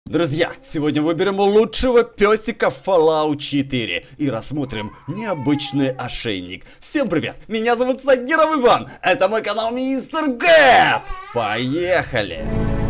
Друзья, сегодня выберем лучшего песика в Fallout 4 и рассмотрим необычный ошейник. Всем привет, меня зовут Сагиров Иван, это мой канал Мистер Гэт. Поехали!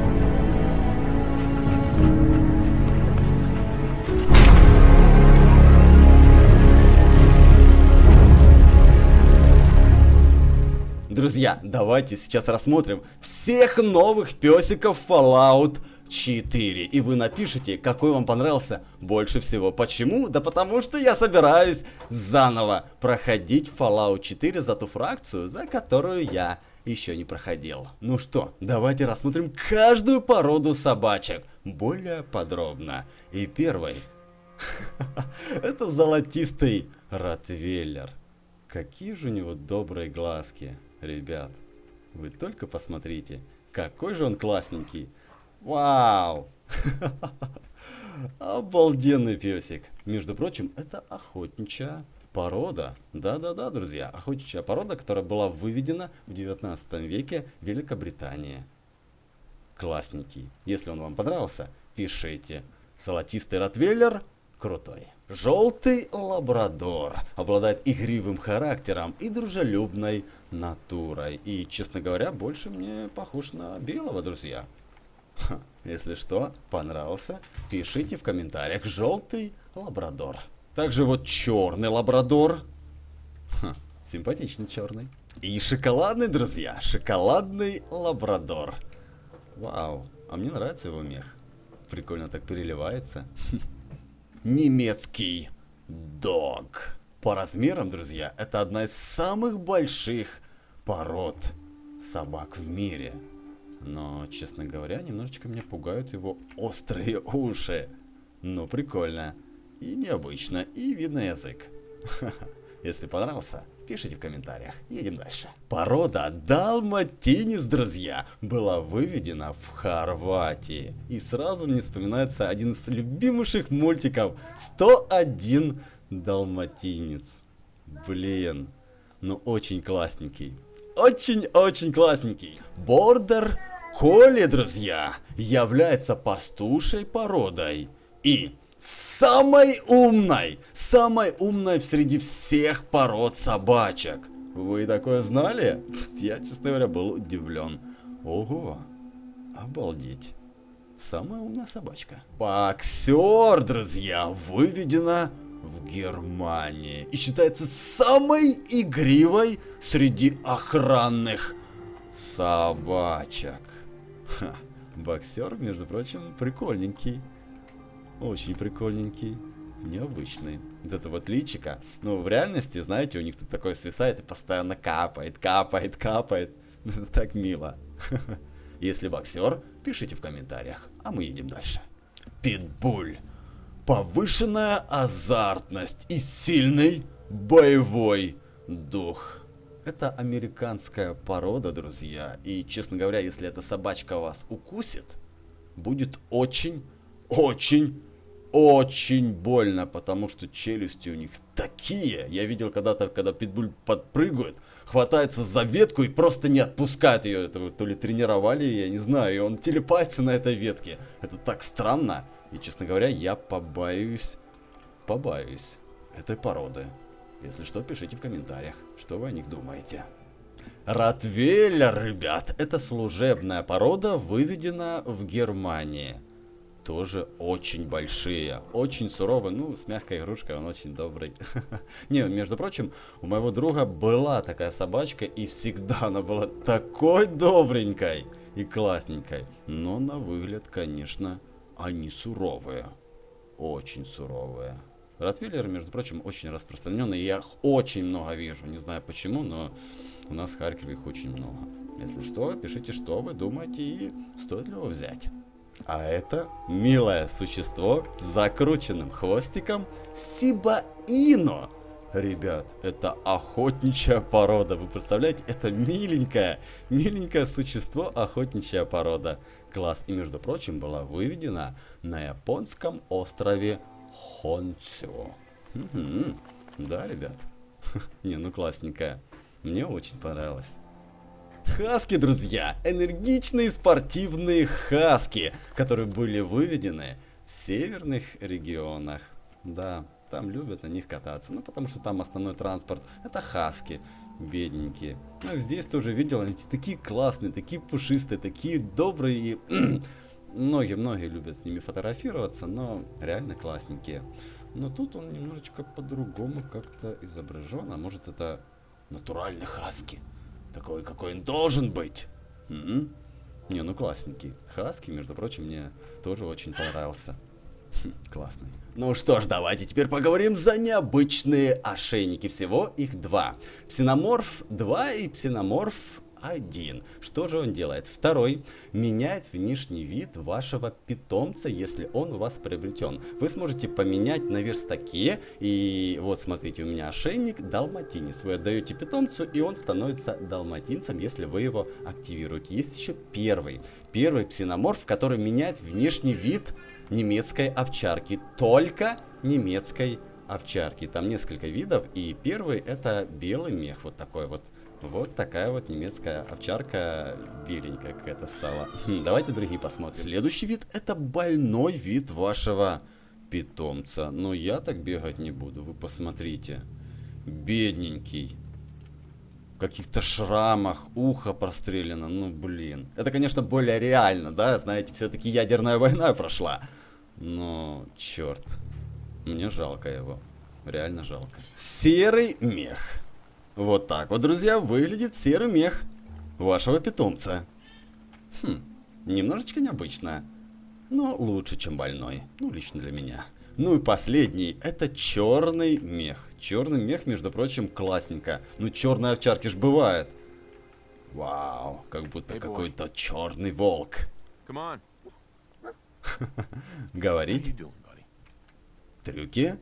Друзья, давайте сейчас рассмотрим всех новых песиков Fallout 4. И вы напишите, какой вам понравился больше всего. Почему? Да потому что я собираюсь заново проходить Fallout 4 за ту фракцию, за которую я еще не проходил. Ну что, давайте рассмотрим каждую породу собачек более подробно. И первый это золотистый ротвейлер. Какие же у него добрые глазки. Ребят, вы только посмотрите, какой же он классненький. Вау! Обалденный песик. Между прочим, это охотничья порода. Да-да-да, друзья, охотничья порода, которая была выведена в 19 веке в Великобритании. Классненький. Если он вам понравился, пишите. Золотистый ротвейлер крутой. Желтый лабрадор обладает игривым характером и дружелюбной натурой. И, честно говоря, больше мне похож на белого, друзья. Если что, понравился, пишите в комментариях. Желтый лабрадор. Также вот черный лабрадор. Симпатичный черный. И шоколадный, друзья, шоколадный лабрадор. Вау, а мне нравится его мех. Прикольно так переливается. Немецкий дог. По размерам, друзья, это одна из самых больших пород собак в мире. Но, честно говоря, немножечко меня пугают его острые уши. Но прикольно. И необычно, и видно язык. Если понравился, пишите в комментариях. Едем дальше. Порода далматинец, друзья, была выведена в Хорватии. И сразу мне вспоминается один из любимейших мультиков 101 далматинец. Блин, ну очень классненький. Очень-очень классненький. Бордер колли, друзья, является пастушей породой. И самой умной среди всех пород собачек. Вы такое знали? Я, честно говоря, был удивлен. Ого, обалдеть. Самая умная собачка. Боксер, друзья, выведена в Германии и считается самой игривой среди охранных собачек. Ха, боксер, между прочим, прикольненький. Очень прикольненький. Необычный. Вот это вот личико. Ну, в реальности, знаете, у них тут такое свисает и постоянно капает. Так мило. Если боксер, пишите в комментариях. А мы едем дальше. Питбуль. Повышенная азартность и сильный боевой дух. Это американская порода, друзья. И, честно говоря, если эта собачка вас укусит, будет очень больно, потому что челюсти у них такие. Я видел когда-то, когда питбуль подпрыгивает, хватается за ветку и просто не отпускает ее. Это то ли тренировали, я не знаю, и он телепается на этой ветке. Это так странно. И, честно говоря, я побаюсь этой породы. Если что, пишите в комментариях, что вы о них думаете. Ротвейлер, ребят, это служебная порода, выведена в Германии. Тоже очень большие, очень суровые, ну, с мягкой игрушкой, он очень добрый. Не, между прочим, у моего друга была такая собачка, и всегда она была такой добренькой и классненькой. Но на выгляд, конечно, они суровые. Очень суровые. Ротвейлеры, между прочим, очень распространенные. Я их очень много вижу. Не знаю почему, но у нас в Харькове их очень много. Если что, пишите, что вы думаете и стоит ли его взять. А это милое существо с закрученным хвостиком Сиба Ино. Ребят, это охотничья порода. Вы представляете, это миленькое существо, охотничья порода. Класс. И, между прочим, была выведена на японском острове Хонсю. Да, ребят? Не, ну классненькая. Мне очень понравилось. Хаски, друзья, энергичные спортивные хаски, которые были выведены в северных регионах. Да, там любят на них кататься, ну потому что там основной транспорт это хаски, бедненькие. Ну здесь тоже видел, они такие классные, такие пушистые, такие добрые. Многие любят с ними фотографироваться, но реально классненькие. Но тут он немножечко по-другому как-то изображен, а может это натуральный хаски. Такой, какой он должен быть. Не, ну классненький. Хаски, между прочим, мне тоже очень понравился. Классный. Ну что ж, давайте теперь поговорим за необычные ошейники. Всего их два. Псиноморф 2 и Псиноморф 1. Что же он делает? Второй меняет внешний вид вашего питомца, если он у вас приобретен. Вы сможете поменять на верстаке. И вот смотрите, у меня ошейник далматинец. Вы отдаете питомцу, и он становится далматинцем, если вы его активируете. Есть еще первый псиноморф, который меняет внешний вид немецкой овчарки. Только немецкой овчарки. Там несколько видов. И первый это белый мех. Вот такой вот. Вот такая вот немецкая овчарка, беленькая какая-то стала. Давайте другие посмотрим. Следующий вид это больной вид вашего питомца. Но я так бегать не буду, вы посмотрите. Бедненький. В каких-то шрамах, ухо прострелено, ну блин. Это, конечно, более реально, да, знаете, все-таки ядерная война прошла. Но, черт, мне жалко его, реально жалко. Серый мех. Вот так вот, друзья, выглядит серый мех вашего питомца. Немножечко необычно, но лучше, чем больной. Ну, лично для меня. Ну и последний, это черный мех. Черный мех, между прочим, классненько. Ну, черные овчарки ж бывают. Вау, как будто какой-то черный волк. Говорить? Трюки?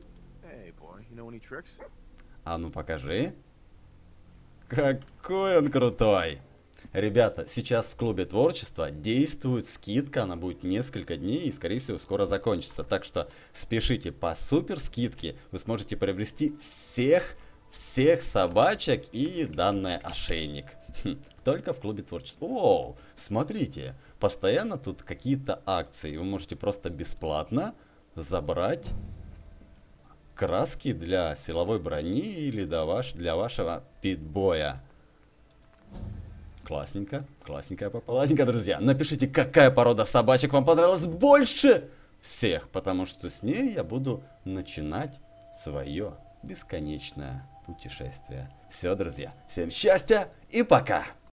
А ну покажи. Какой он крутой! Ребята, сейчас в клубе творчества действует скидка, она будет несколько дней и, скорее всего, скоро закончится. Так что спешите, по супер скидке вы сможете приобрести всех собачек и данный ошейник. Только в клубе творчества. О, смотрите, постоянно тут какие-то акции. Вы можете просто бесплатно забрать краски для силовой брони или для вашего питбоя. Классненько, классненькая попала. Ладненько, друзья, напишите, какая порода собачек вам понравилась больше всех, потому что с ней я буду начинать свое бесконечное путешествие. Все, друзья, всем счастья и пока!